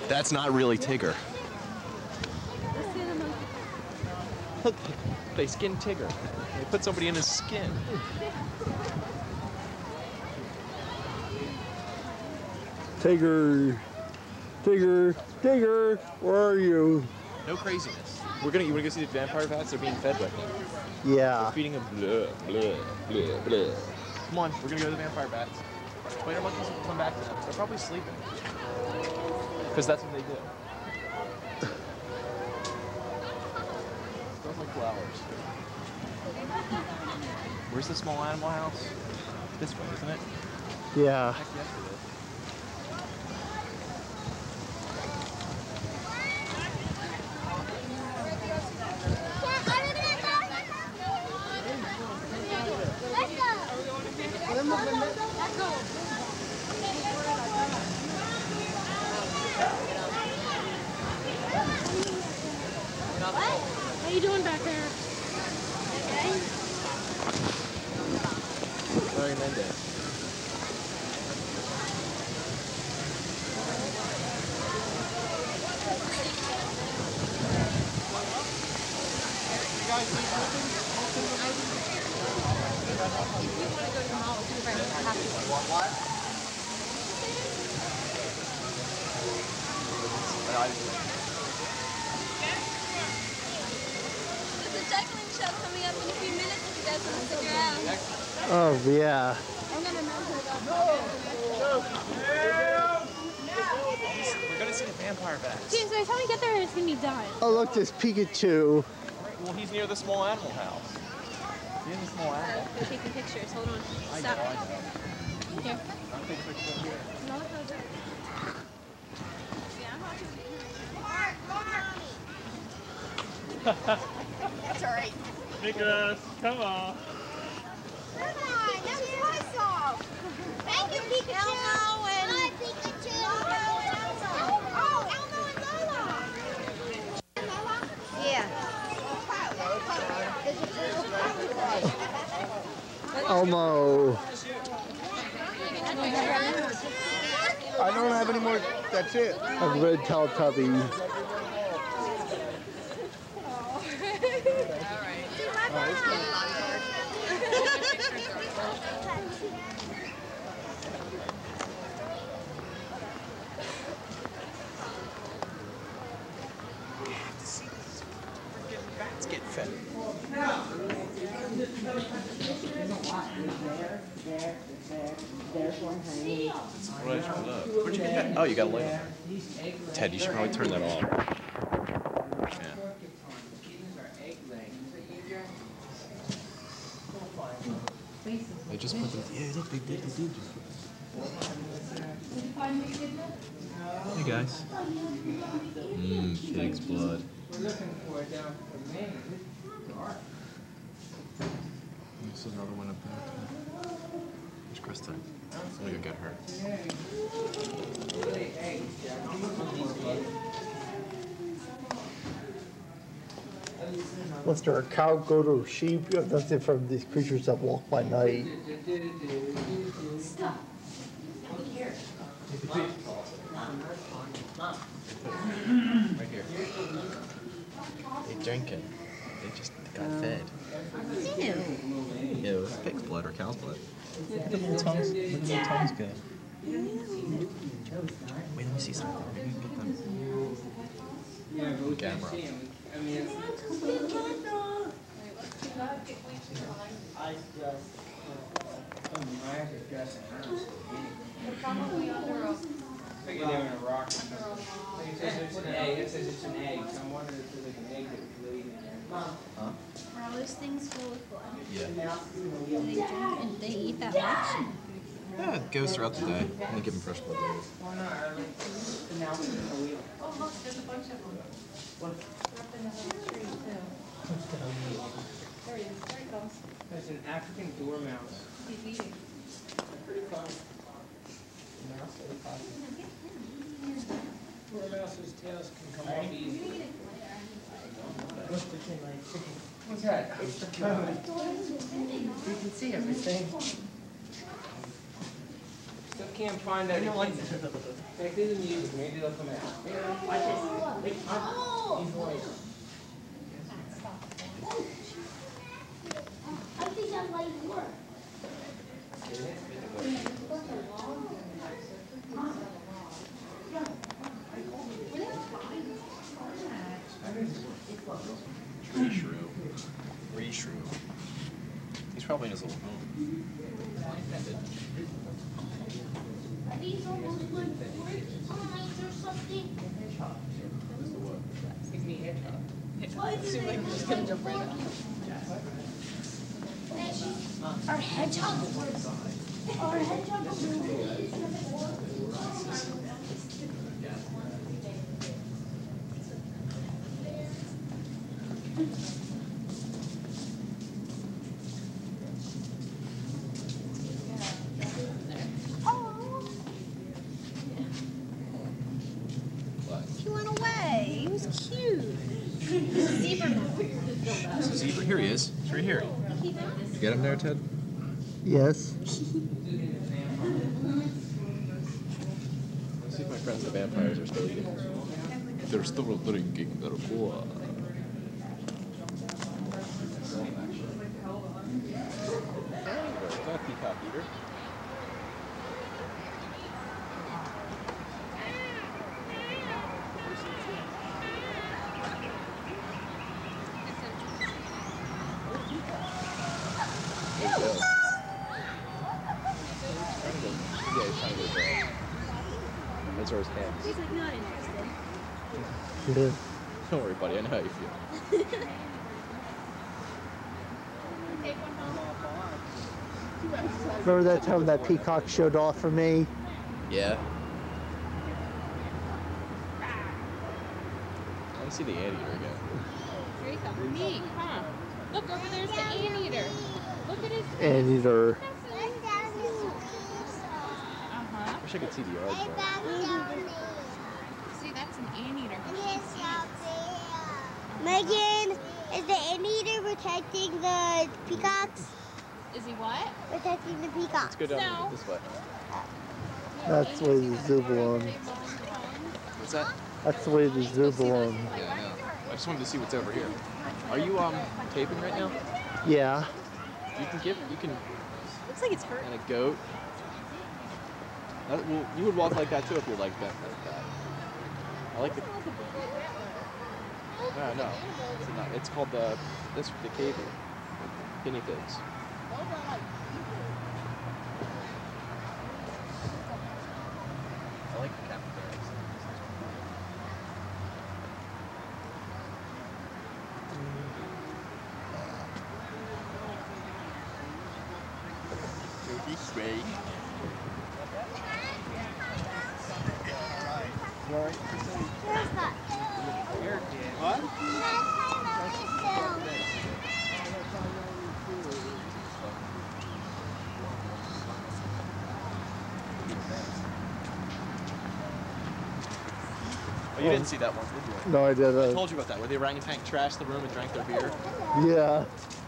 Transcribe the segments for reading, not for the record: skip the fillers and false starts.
That's not really Tigger. Look, they skinned Tigger. They put somebody in his skin. Tigger, Tigger, Tigger, where are you? No craziness. You wanna go see the vampire bats? They're being fed right now. Yeah. They're feeding them blah, blah, blah, blah. Come on, we're gonna go to the vampire bats. Spider monkeys will come back to them. They're probably sleeping. Because that's what they do. Smells like flowers. Where's the small animal house? This way, isn't it? Yeah. Heck yes, it is. How you doing back there? Okay. Larry Mendez. If you want to go to the mall, we'll be right back. There's a juggling show coming up in a few minutes if you guys want to stick around. Oh, yeah. I'm going to We're gonna see the vampire bats. James, by the time we get there, it's going to be done. Oh, look, there's Pikachu. Well, he's near the small animal house. He's in the small animal. We're taking pictures. Hold on. I Stop. know. Here. I'll take a picture of here. No, it's not there. That's all right. Nicholas, come on. Come on, that was my song. Thank you, Pikachu. Elmo and... Hi, Pikachu. Oh, Elmo and Lola. Yeah. Elmo. I don't have any more. That's it. A red Teletubby. Bats get fed. Where'd you get that? Oh, you got a light. Ted, you should probably turn that off. Yeah. They just put them. Yeah, look, they did. Hey guys. Pig's blood. There's another one up there too. There's Kristen. I'm gonna go get her. Lester, a cow, goat, or sheep, you have nothing from these creatures that walk by night. Stop. Here. Right here. They drinking. They just got fed. Ew. Yeah, it was pig's blood or cow's blood. Look at the little tongues. Look at the little tongues go. Wait, let me see something. Maybe we can get them. Camera. Figured they were in a rock. It says it's an egg. It says it's an egg. So I'm wondering if there's like an egg that's laid in there. Huh? Are all those things full with blood? Yeah. Do they drink and they eat that much? Yeah, it goes throughout the day. And they give them fresh blood. Why not? Now it's in the wheel. Oh, look, there's a bunch of them. Up in the tree, too. There he is. There he comes. There's an African dormouse. He's eating. Pretty fun. Dormouse's tails can come off easy. What's that? You can see everything. Still can't find that. Back to the music, maybe they'll come out. Watch this. I think that might work. Reshrew. He's probably in his little home. Are these almost like signs or something? Why do they just gonna jump right out? Our hedgehog was. Our hedgehog was. He went away. He was cute. Zebra. Here he is. He's right here. You get him there, Ted? Yes. Let's see if my friends the vampires are still eating. They're still drinking their blood. It's not a peacock eater. There you go. Yeah, he's trying to go there. Those are his hands. He's like not interested. Yeah. Don't worry, buddy. I know how you feel. Take one home. Remember that time that peacock showed off for me? Yeah. I want to see the anteater again. Here he comes. Neat, huh? Look, over there's the anteater. Look at his face. Anteater. Uh-huh. Wish I could see the yard part. See, that's an anteater. Megan, is the anteater protecting the peacocks? Is he what? Protecting the Let's peacocks. go down No. this way. That's the way the zoo belongs. What's that? That's the way the zoo belongs. Yeah, I know. I just wanted to see what's over here. Are you taping right now? Yeah. You can Looks like it's hurt. and a goat. Well, you would walk like that too if you're like bent like that. I like the. No, it's called the caving. Guinea pigs. I like the capybaras. This way. Oh, you didn't see that one, did you? No, I I didn't. told you about that, where the orangutan trashed the room and drank their beer. Yeah.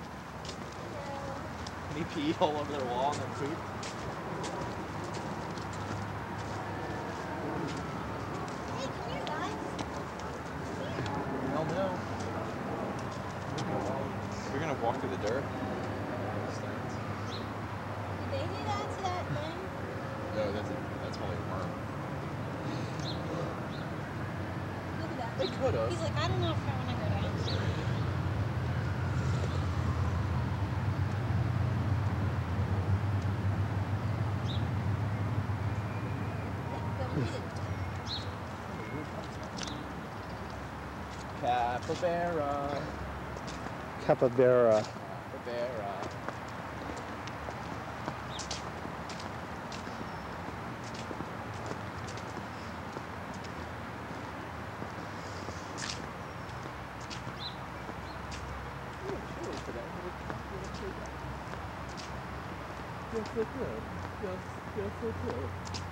And he peed all over their wall and their food. Hell no. We're gonna walk through the dirt. Did they do that to that thing? No, that's probably a worm. Look at that. They could have. He's like, I don't know if I want to go down. Capybara. Capybara. Capybara. Yes, it did. Yes, it did.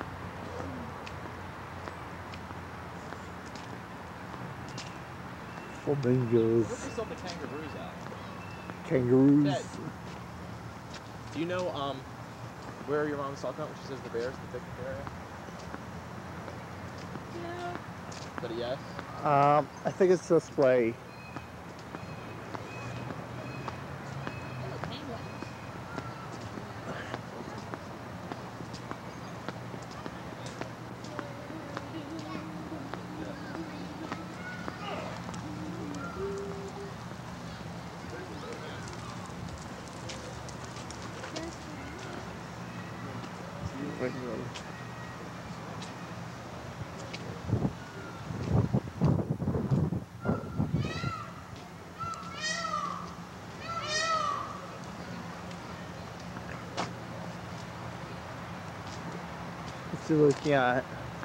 Flamingos. What if we sold the kangaroos out? Kangaroos. Ted. Do you know Where your mom's talking about when she says the bears in the picnic area? Yeah. Is that a yes? I think it's this way. Oh, penguins. What's he looking at?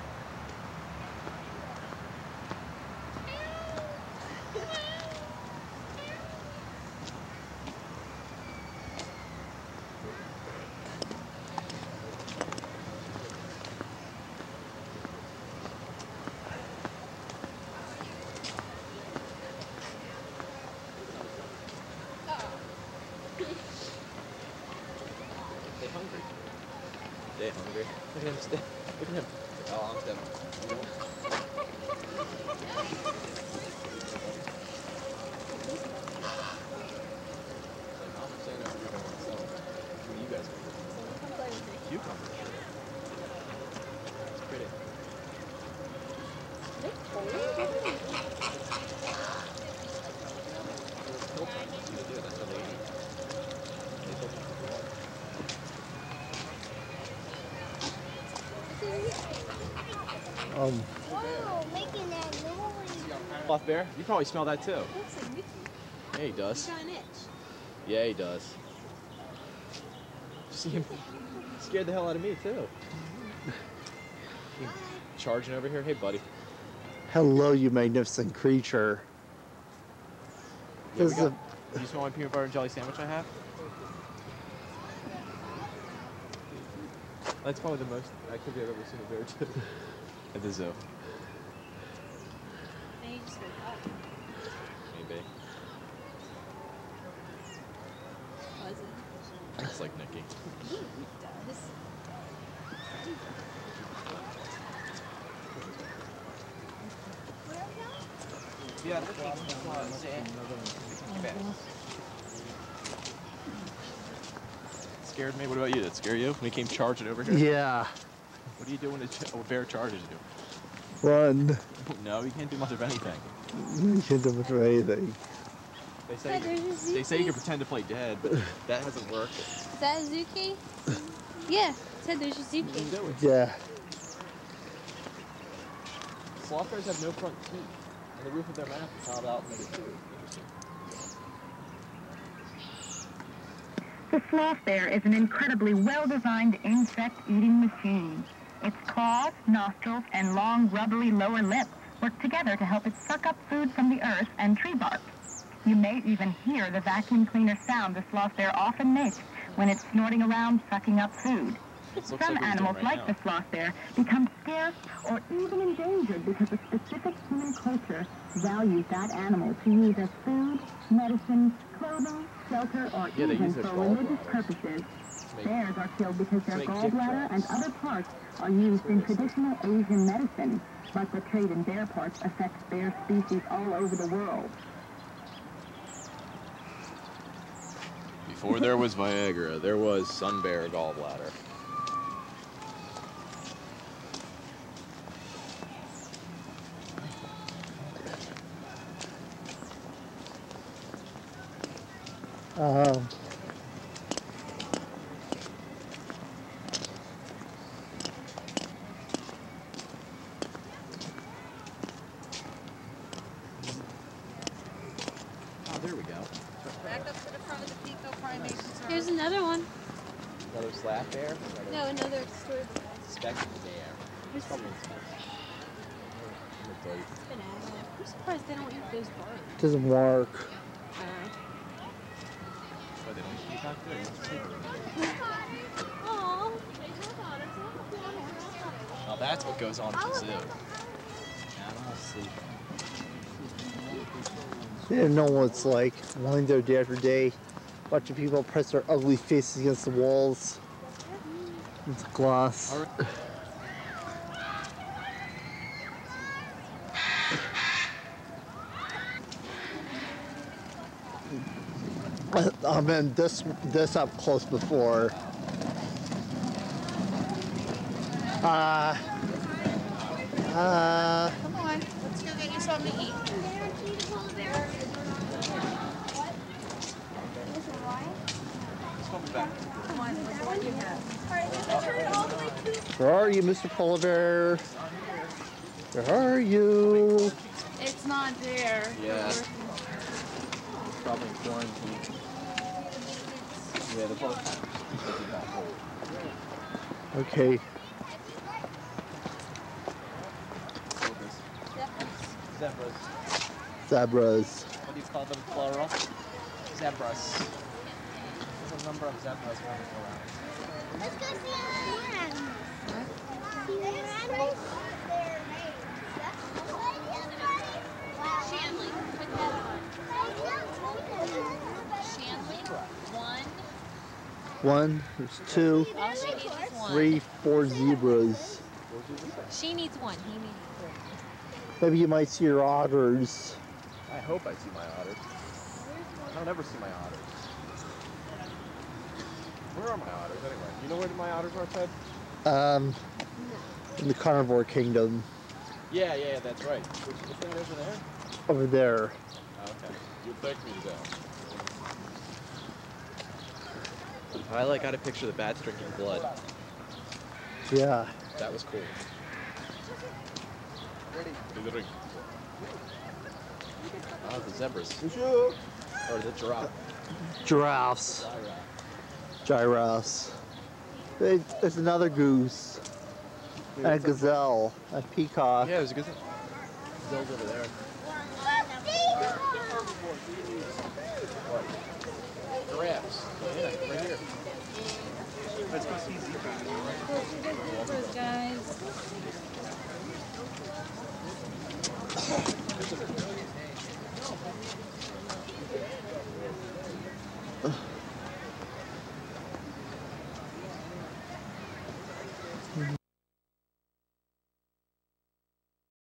They hungry. They hungry. Look at him stay. Look at him. Oh, I'm stepping. I'm saying that we're gonna sell. What do you guys think? Cucumber. It's pretty. That's what they eat. Whoa, making that noise. Sloth bear? You probably smell that too. Looks like Mickey. Yeah, he does. He's got an itch. Yeah, he does. See him? Scared the hell out of me too. He charging over here. Hey, buddy. Hello, you magnificent creature. Yeah, This is a, Do you smell my peanut butter and jelly sandwich I have? That's probably the most activity I've ever seen a bear do at the zoo. And you just woke up. Maybe. Was it? It's like Nikki. Ooh, it does. Yeah, scared me. What about you? That scare you when he came charging over here? yeah. What do you do when a bear charges you? Run. No, you can't do much of anything. You can't do much of anything. They say you can pretend to play dead, but that hasn't worked. Is that a Zuki? Yeah, it said there's a You Zuki. can do it. Yeah. Sloth bears have no front teeth, and the roof of their mouth is hollowed out into the tooth. The sloth bear is an incredibly well-designed insect-eating machine. Its claws, nostrils, and long, rubbery lower lip work together to help it suck up food from the earth and tree bark. You may even hear the vacuum cleaner sound the sloth bear often makes when it's snorting around sucking up food. Some animals, like the sloth bear, become scarce or even endangered because a specific human culture values that animal to use as food, medicine, clothing, shelter, or Yeah, they even use their for religious gallbladders. purposes. Make- Bears are killed because their make gift gallbladder and traps. other parts are used in traditional Asian medicine, but the trade in bear parts affects bear species all over the world. Before there was Viagra, there was sun bear gallbladder. Oh, there we go. Back up to the front of the Pico Primation Center. Here's another one. Another slap bear? No, another story. Speckled bear. Here's Probably I'm surprised they don't eat those birds. Doesn't work. Why they don't eat peacock there? Aww. Now that's what goes on at the zoo. Animals sleeping. They don't know what it's like lying there day after day, watching people press their ugly faces against the walls. It's glass. I've been this up close before. Come on, let's go get you something to eat. Where are you, Mr. Polar Bear? Where are you? It's not there. Yeah. Probably in quarantine. Yeah, the boat. Okay. Zebras. Zebras. What do you call them, plural? Zebras. There's a number of zebras running around. Let's go see the man. See the man? Shanley, put that on. Shanley, one. There's two, All she needs is one. 3, 4 zebras. She needs one. He needs three. Maybe you might see your otters. I hope I see my otters. I don't ever see my otters. Where are my otters anyway? You know where my otters are, Ted? In the carnivore kingdom. Yeah, that's right. Which thing over there? Over there. Oh, okay. You'd like me to go. I got a picture of the bats drinking blood. Yeah. That was cool. Oh, the zebras. Or the giraffe. Giraffes. Giraffes. There's another goose. And a gazelle. A peacock. Yeah, there's a gazelle. Gazelle's over there. Giraffes. Yeah, right here.